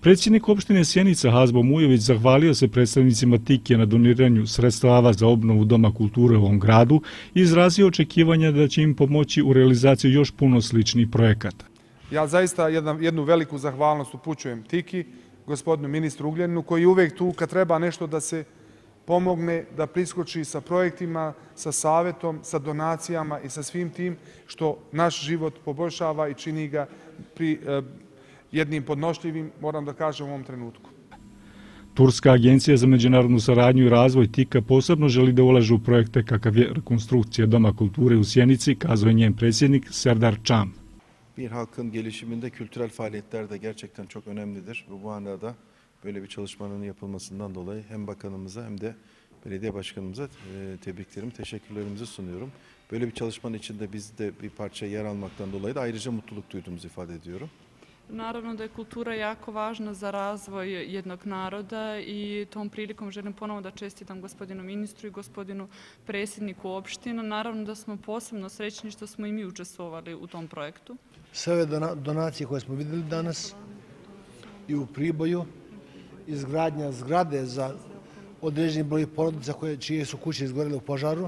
Predsjednik opštine Sjenica Hazbo Mujović zahvalio se predstavnicima Tike na doniranju sredstava za obnovu Doma kulture u ovom gradu i izrazio očekivanja da će im pomoći u realizaciji još puno sličnih projekata. Ja zaista jednu veliku zahvalnost upućujem Tiki, gospodinu ministru Ugljaninu, koji je uvek tu kad treba nešto da se pomogne, da priskoči sa projektima, sa savjetom, sa donacijama i sa svim tim što naš život poboljšava i čini ga jednim podnošljivim, moram da kažem, u ovom trenutku. Turska agencija za međunarodnu saradnju i razvoj TIKA posebno želi da ulaže u projekte kakav je rekonstrukcija Doma kulture u Sjenici, kazao je njen predsjednik Serdar Çam. Bir halkın gelişiminde kültürel faaliyetler de gerçekten çok önemlidir. Bu anlamda böyle bir çalışmanın yapılmasından dolayı hem bakanımıza hem de belediye başkanımıza tebriklerimi, teşekkürlerimizi sunuyorum. Böyle bir çalışmanın içinde biz de bir parça yer almaktan dolayı da ayrıca mutluluk duyduğumuzu ifade ediyorum. Naravno da je kultura jako važna za razvoj jednog naroda i tom prilikom želim ponovo da čestitam gospodinu ministru i gospodinu predsjedniku opštine. Naravno da smo posebno srećni što smo i mi učestvovali u tom projektu. Sve ove donacije koje smo vidjeli danas i u Priboju, izgradnja zgrade za određeni broj porodica čije su kuće izgorele u požaru,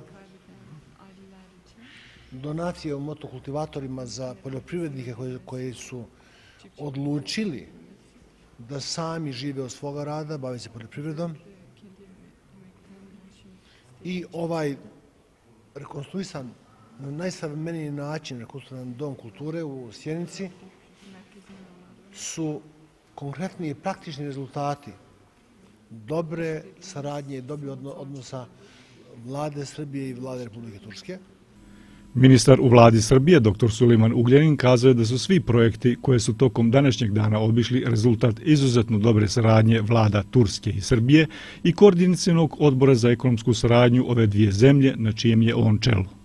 donacije u motokultivatorima za poljoprivrednike koji su odlučili da sami žive od svoga rada, bave se poljoprivredom, i ovaj rekonstruisan na najsavremeniji način rekonstruisan Dom kulture u Sjenici su konkretni i praktični rezultati dobre saradnje i dobrih odnosa vlade Srbije i vlade Republike Turske. Ministar u vladi Srbije, dr. Sulejman Ugljanin, kazao je da su svi projekti koje su tokom današnjeg dana obišli rezultat izuzetno dobre saradnje vlada Turske i Srbije i koordinacionog odbora za ekonomsku saradnju ove dvije zemlje na čijem je on čelu.